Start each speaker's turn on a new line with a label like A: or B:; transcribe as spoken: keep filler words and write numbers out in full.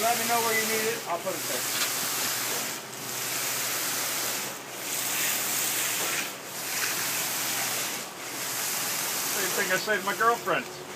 A: let me know where you need it. I'll put it there. Same thing I say to my girlfriend.